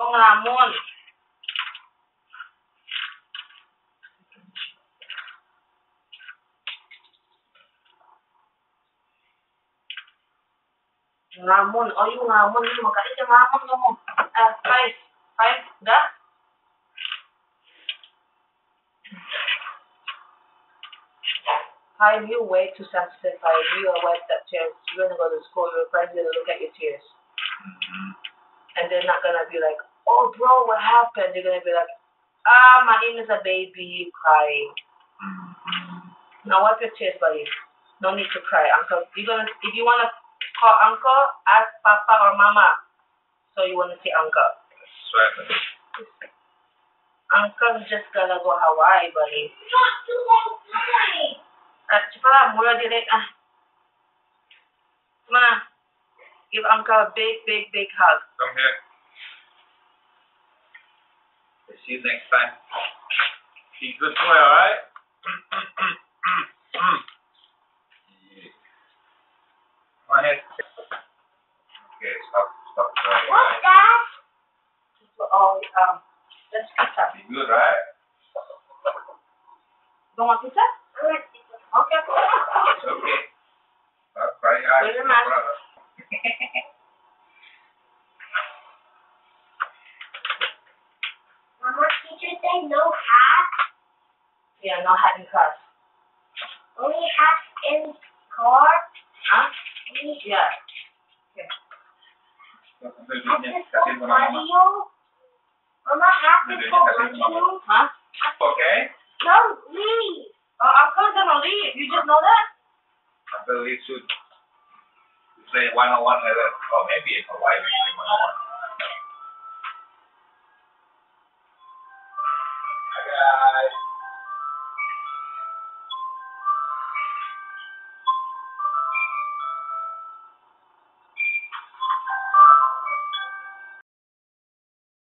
Oh, ngelamun. Ngelamun. Oh, you ngelamun. Makanya dia ngelamun kamu. Five. Udah? Five, you're way too sensitive. Five, you are wet that tears. You're gonna go to school. Your friends are gonna look at your tears. And they're not gonna be like, oh, bro, what happened? They're gonna be like, my name is a baby crying. Now wipe your tears, buddy. No need to cry, Uncle. If you wanna call Uncle, ask Papa or Mama. So you wanna see Uncle. Sweat. Uncle's just gonna go Hawaii, buddy. Not to Hawaii. Cepat, mula direct. Come on. Give Uncle a big, big, big hug. Come here. We'll see you next time. Be good boy, alright? Come on ahead. Okay, stop crying. What's that? Oh, let's pizza. Be good, right? Don't want pizza? I want to. Okay. It's okay. Stop crying, guys. Where's your No mask? problem. Mama, teacher say no hat. Yeah, no hat in class. Only hat in car. Huh? Only Yeah. hat Bibirnya is kasih for sama mama. radio. Mama, hat is Bibirnya for kasih sama mama. radio. Huh? Okay? Don't leave. Oh, Uncle's gonna leave. You just know that? Until we should say 101 level. Oh, maybe in Hawaii we say 101. Hi guys.